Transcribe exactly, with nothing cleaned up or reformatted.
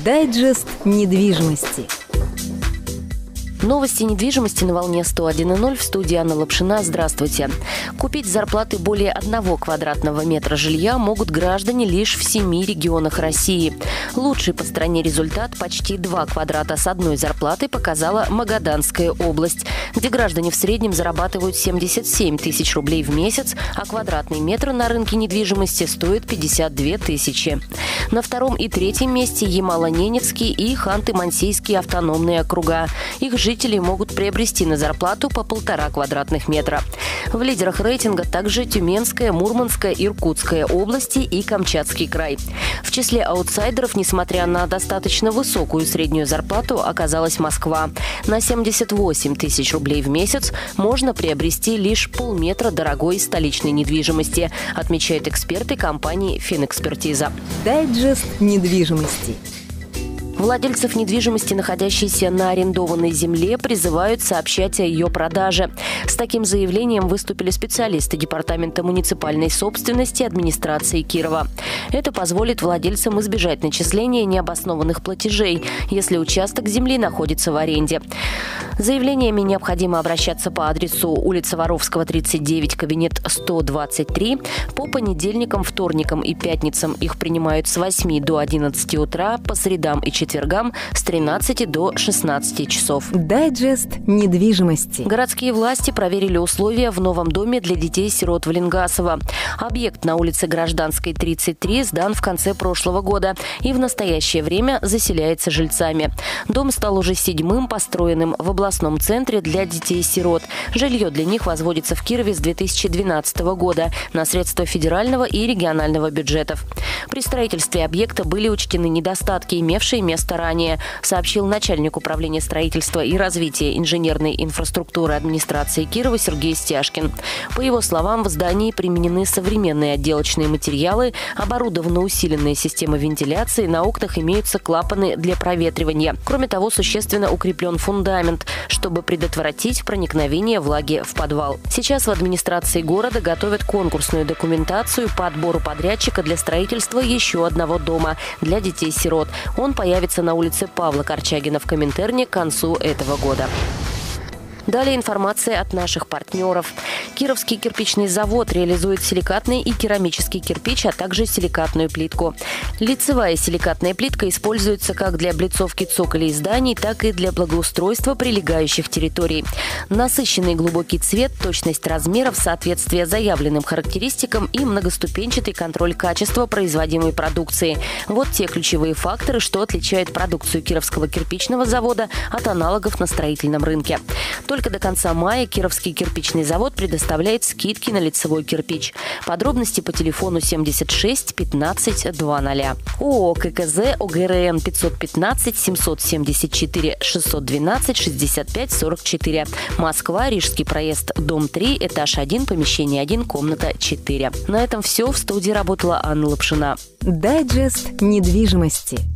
Дайджест недвижимости. Новости недвижимости на волне сто один и ноль. В студии Анна Лапшина. Здравствуйте. Купить с зарплаты более одного квадратного метра жилья могут граждане лишь в семи регионах России. Лучший по стране результат – почти два квадрата с одной зарплатой показала Магаданская область, где граждане в среднем зарабатывают семьдесят семь тысяч рублей в месяц, а квадратный метр на рынке недвижимости стоит пятьдесят две тысячи. На втором и третьем месте Ямало-Ненецкий и Ханты-Мансийские автономные округа. Их жители могут приобрести на зарплату по полтора квадратных метра. В лидерах рейтинга также Тюменская, Мурманская, Иркутская области и Камчатский край. В числе аутсайдеров, несмотря на достаточно высокую среднюю зарплату, оказалась Москва. На семьдесят восемь тысяч рублей в месяц можно приобрести лишь полметра дорогой столичной недвижимости, отмечают эксперты компании «Финэкспертиза». Дайджест недвижимости. Владельцев недвижимости, находящейся на арендованной земле, призывают сообщать о ее продаже. С таким заявлением выступили специалисты Департамента муниципальной собственности администрации Кирова. Это позволит владельцам избежать начисления необоснованных платежей, если участок земли находится в аренде. С заявлениями необходимо обращаться по адресу улица Воровского, тридцать девять, кабинет сто двадцать три. По понедельникам, вторникам и пятницам их принимают с восьми до одиннадцати утра, по средам и четвергам с тринадцати до шестнадцати часов. Дайджест недвижимости. Городские власти проверили условия в новом доме для детей-сирот в Ленгасово. Объект на улице Гражданской, тридцать три, сдан в конце прошлого года и в настоящее время заселяется жильцами. Дом стал уже седьмым построенным в областном центре для детей-сирот. Жилье для них возводится в Кирове с две тысячи двенадцатого года на средства федерального и регионального бюджетов. При строительстве объекта были учтены недостатки, имевшие место ранее, сообщил начальник управления строительства и развития инженерной инфраструктуры администрации Кирова Сергей Стяжкин. По его словам, в здании применены современные отделочные материалы, оборудована усиленная система вентиляции, на окнах имеются клапаны для проветривания. Кроме того, существенно укреплен фундамент, чтобы предотвратить проникновение влаги в подвал. Сейчас в администрации города готовят конкурсную документацию по отбору подрядчика для строительства еще одного дома для детей-сирот. Он появится на улице Павла Корчагина в Коминтерне к концу этого года. Далее информация от наших партнеров. Кировский кирпичный завод реализует силикатный и керамический кирпич, а также силикатную плитку. Лицевая силикатная плитка используется как для облицовки цоколей зданий, так и для благоустройства прилегающих территорий. Насыщенный глубокий цвет, точность размеров, соответствие заявленным характеристикам и многоступенчатый контроль качества производимой продукции. Вот те ключевые факторы, что отличают продукцию Кировского кирпичного завода от аналогов на строительном рынке. Только до конца мая Кировский кирпичный завод предоставляет скидки на лицевой кирпич. Подробности по телефону семьдесят шесть пятнадцать двадцать. ООО ККЗ ОГРН пятьсот пятнадцать семьсот семьдесят четыре шестьсот двенадцать шестьдесят пять сорок четыре. Москва, Рижский проезд, дом три, этаж один, помещение один, комната четыре. На этом все. В студии работала Анна Лапшина. Дайджест недвижимости.